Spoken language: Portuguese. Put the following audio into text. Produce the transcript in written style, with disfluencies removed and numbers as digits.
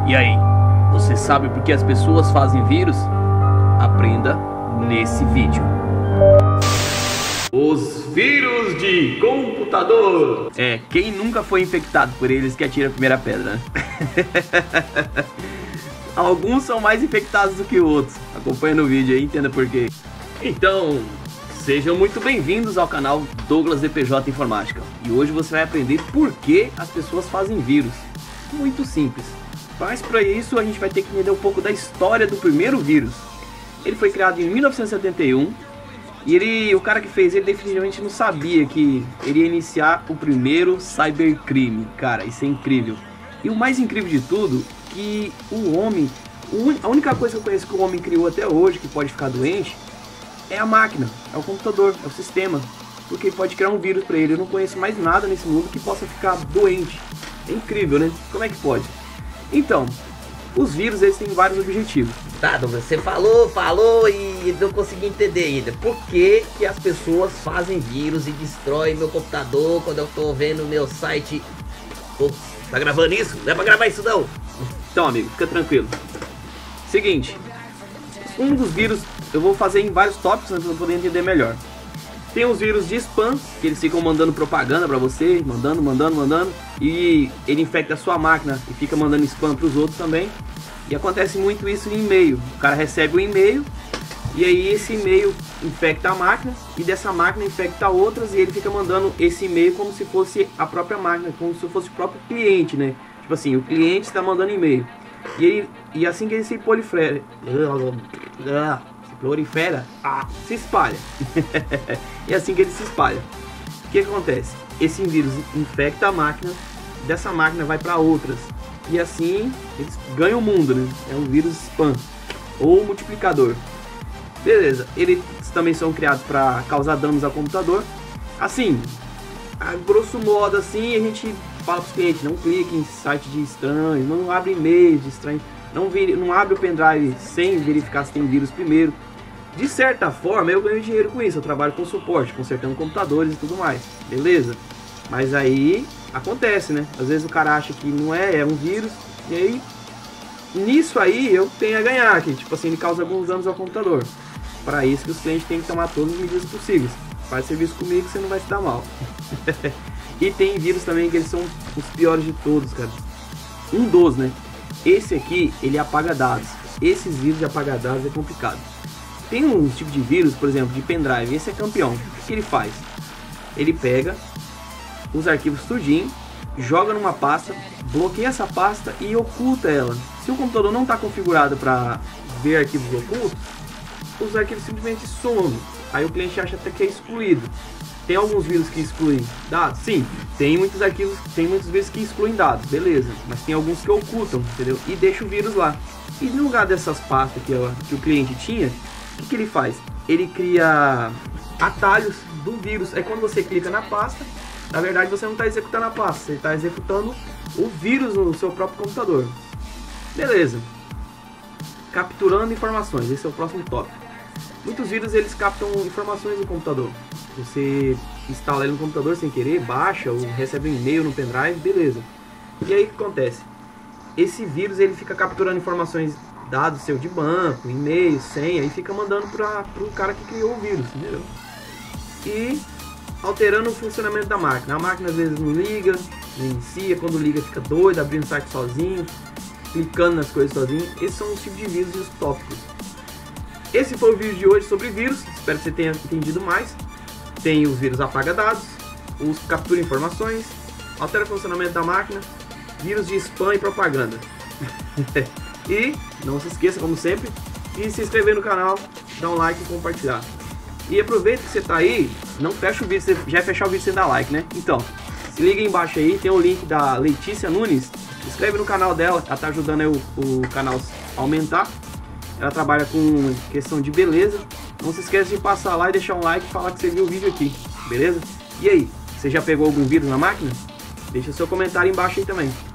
E aí, você sabe por que as pessoas fazem vírus? Aprenda nesse vídeo. Os vírus de computador. Quem nunca foi infectado por eles que atira a primeira pedra, né? Alguns são mais infectados do que outros. Acompanha no vídeo aí, entenda por quê. Então, sejam muito bem-vindos ao canal Douglas DPJ Informática. E hoje você vai aprender por que as pessoas fazem vírus. Muito simples. Mas para isso a gente vai ter que entender um pouco da história do primeiro vírus. Ele foi criado em 1971 e o cara que fez ele definitivamente não sabia que ele ia iniciar o primeiro cybercrime. Cara, isso é incrível. E o mais incrível de tudo, que o homem, a única coisa que eu conheço que o homem criou até hoje que pode ficar doente é a máquina, é o computador, é o sistema. Porque ele pode criar um vírus para ele. Eu não conheço mais nada nesse mundo que possa ficar doente. É incrível, né? Como é que pode? Então, os vírus eles têm vários objetivos. Tá, Douglas, você falou e não consegui entender ainda. Por que as pessoas fazem vírus e destroem meu computador quando eu tô vendo meu site? Pô, tá gravando isso? Não é pra gravar isso não. Então, amigo, fica tranquilo. Seguinte, um dos vírus eu vou fazer em vários tópicos para você poder entender melhor. Tem os vírus de spam, que eles ficam mandando propaganda pra você, mandando, e ele infecta a sua máquina e fica mandando spam pros outros também. E acontece muito isso em e-mail. O cara recebe o e-mail e aí esse e-mail infecta a máquina e dessa máquina infecta outras e ele fica mandando esse e-mail como se fosse a própria máquina, como se fosse o próprio cliente, né? Tipo assim, o cliente está mandando e-mail e assim que ele se prolifera, se espalha. E assim que ele se espalha, o que acontece? Esse vírus infecta a máquina, dessa máquina vai para outras e assim eles ganham o mundo, né? É um vírus spam ou multiplicador. Beleza, eles também são criados para causar danos ao computador. Assim, a grosso modo assim, a gente fala para os clientes: não clique em site de estranhos, não abre e-mails de estranhos, não abre o pendrive sem verificar se tem vírus primeiro. De certa forma eu ganho dinheiro com isso, eu trabalho com suporte, consertando computadores e tudo mais, beleza? Mas aí acontece, né? Às vezes o cara acha que não é um vírus, e aí nisso aí eu tenho a ganhar, que tipo assim, ele causa alguns danos ao computador. Para isso que os clientes têm que tomar todas as medidas possíveis. Faz serviço comigo que você não vai se dar mal. E tem vírus também que eles são os piores de todos, cara. Um dos, né? Esse aqui, ele apaga dados. Esses vírus de apagar dados é complicado. Tem um tipo de vírus, por exemplo, de pendrive. Esse é campeão. O que ele faz? Ele pega os arquivos tudinho, joga numa pasta, bloqueia essa pasta e oculta ela. Se o computador não está configurado para ver arquivos ocultos, os arquivos simplesmente somem. Aí o cliente acha até que é excluído. Tem alguns vírus que excluem dados? Sim, tem muitos vírus que excluem dados, beleza. Mas tem alguns que ocultam, entendeu? E deixa o vírus lá. E no lugar dessas pastas que o cliente tinha, o que ele faz? Ele cria atalhos do vírus. É quando você clica na pasta, na verdade você não está executando a pasta, você está executando o vírus no seu próprio computador. Beleza. Capturando informações, esse é o próximo tópico. Muitos vírus eles captam informações do computador. Você instala ele no computador sem querer, baixa ou recebe um e-mail no pendrive, beleza. E aí o que acontece? Esse vírus ele fica capturando informações, dados seu de banco, e-mail, senha, e fica mandando para o cara que criou o vírus, entendeu? E alterando o funcionamento da máquina. A máquina às vezes não liga, não inicia, quando liga fica doido, abrindo o site sozinho, clicando nas coisas sozinho. Esses são os tipos de vírus e os tópicos. Esse foi o vídeo de hoje sobre vírus, espero que você tenha entendido mais. Tem os vírus apaga dados, os captura informações, altera o funcionamento da máquina, vírus de spam e propaganda. E não se esqueça, como sempre, de se inscrever no canal, dar um like e compartilhar. E aproveita que você está aí, não fecha o vídeo, você já vai fechar o vídeo sem dar like, né? Então, se liga aí embaixo aí, tem o link da Letícia Nunes, se inscreve no canal dela, ela está ajudando aí o canal a aumentar. Ela trabalha com questão de beleza. Não se esqueça de passar lá e deixar um like e falar que você viu o vídeo aqui, beleza? E aí, você já pegou algum vírus na máquina? Deixa seu comentário embaixo aí também.